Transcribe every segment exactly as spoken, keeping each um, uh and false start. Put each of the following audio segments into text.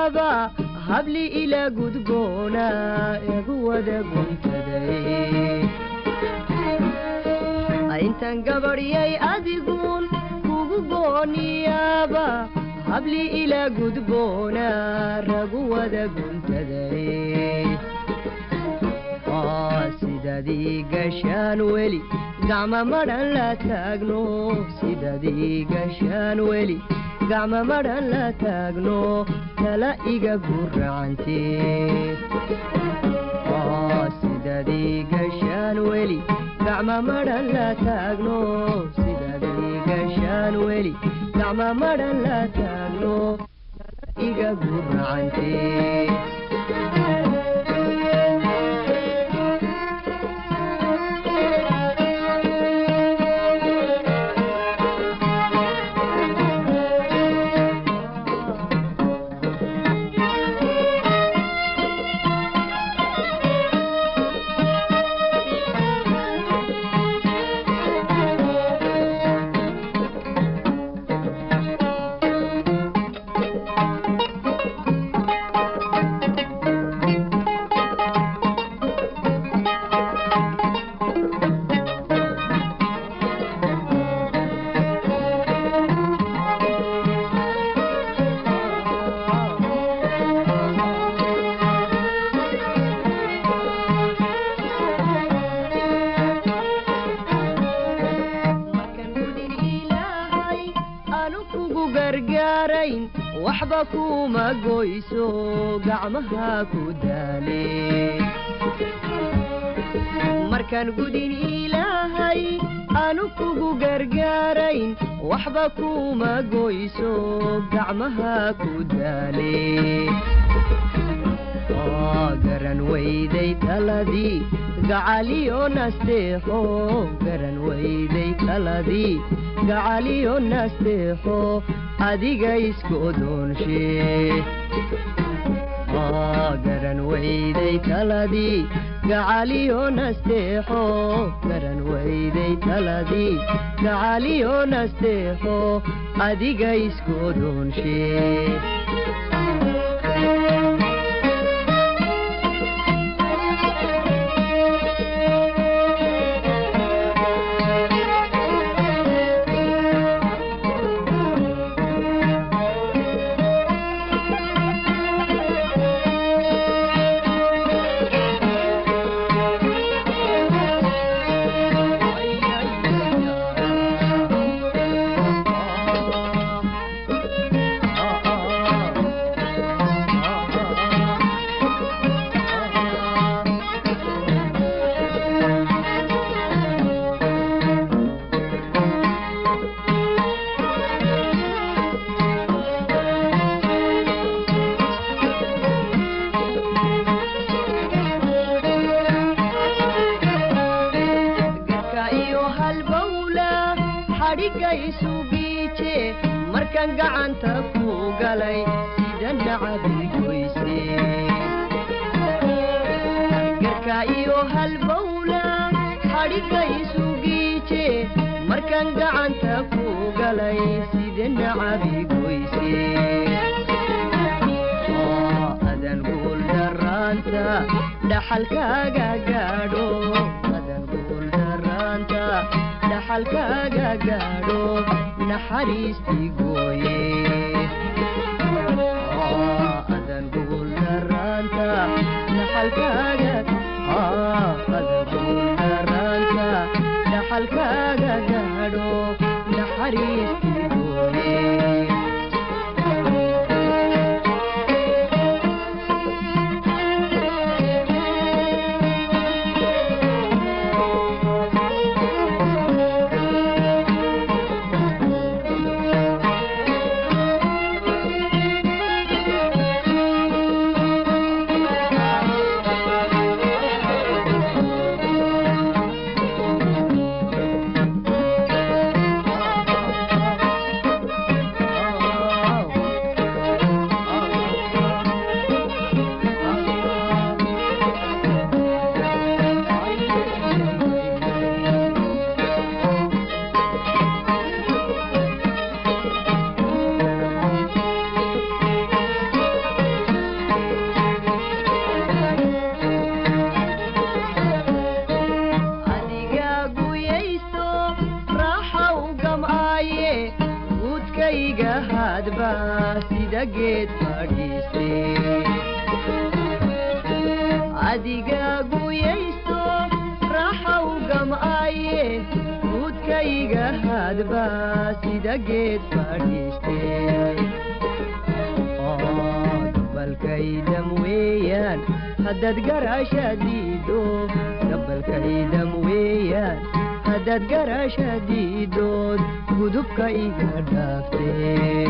يابا هبلي إلى قدبونا يقود قنتدي أنتن قبريي أدقون كوغوني يابا هبلي إلى قدبونا رقود قنتدي آه سيدادي قشان ولي قعم مرن لا تاقنو سيدادي قشان ولي قعم مرن لا تاقنو تلاقيق قرعنتي آه سيدادي قشان ولي قعم مرن لا تاقنو سيدادي قشان ولي قعم مرن لا تاقنو تلاقيق قرعنتي waxba ma goyso gacmaha ku daale markaan gudin ilaahay aanu kugu gargaarayn waxba kuma goyso gacmaha ku daale garan weyday taladii gacaliyo nasteexo garan weyday taladii gacaliyo nasteexo adiga isku doonshe garan weyday taladii gacaliyo nasteexo garan weyday taladii gacaliyo nasteexo adiga isku doonshe markaan gacanta ku galay sida nacabi goyse garka iyo halbowla xadhiga isu giije markaan gacanta ku galay sida nacabi goyse adan gul daranta dhaxalkaaga gaadho adan gul daranta dhaxalkaaga gaadho naxariisti gooye adan gul daranta dhaxalkaaga adan gul daranta dhaxalkaaga gaadho naxariisti gooye geed fadhiistee adiga guyaysto raaxaw gam'aye guudkayga hadba sida geed fadhiistee gabalkaydam weeyaan haddaad garaasha diido gabalkaydam weeyaan haddaad garaasha diidood gudubka iga dhaaftee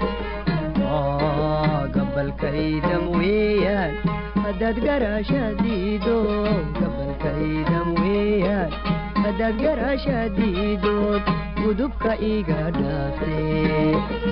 gabalkaydam weeyaan haddaad garaasha diido gabalkaydam weeyaan haddaad garaasha diidood gudubka iga dhaaftee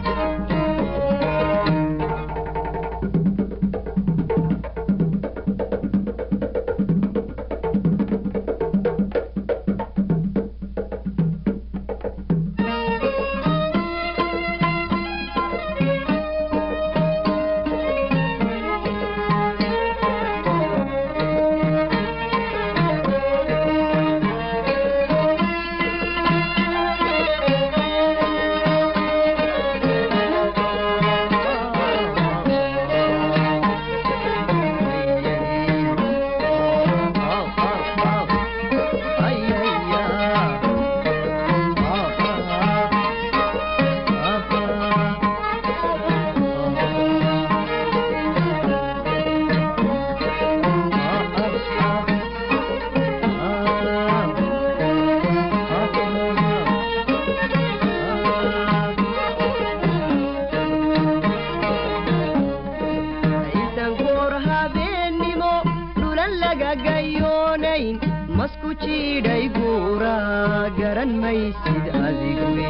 masku jiidhay guura garan maysid adigwe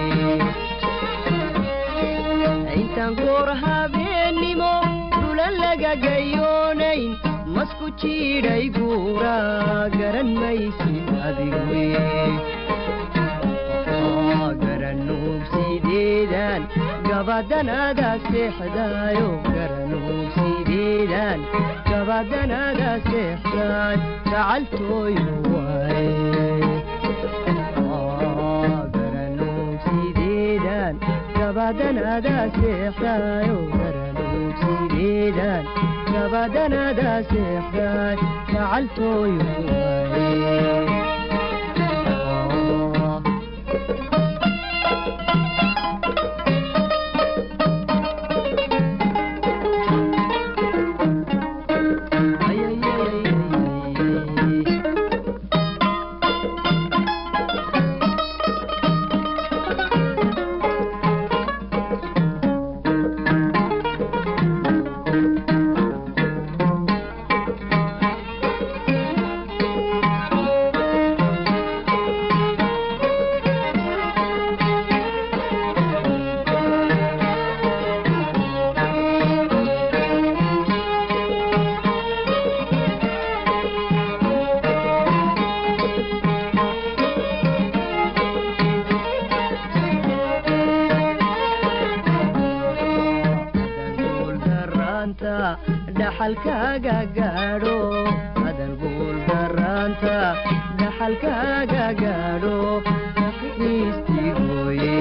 intaan goor habeennimo dhulan laga gayoonayn masku jiidhay guura garan maysid adigwe garanuugsideedaan gabadanaada seexdaayo garanuugsideedaan gabadanaada seexdaay gacaltooyo garanuugsideedaan gabadanaada seexdaayo garanuugsideedaan gabadanaada seexdaay gacaltooyo dhaxalkaaga gaadho adan guul daraanta dhaxalkaaga gaadho naxariistii gooye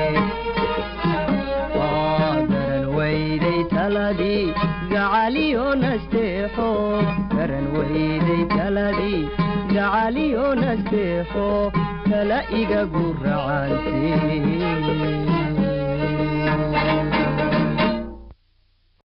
garan weyday taladii gacaliyo nasteexo garan weyday taladii gacaliyo nasteexo kala iga guracantee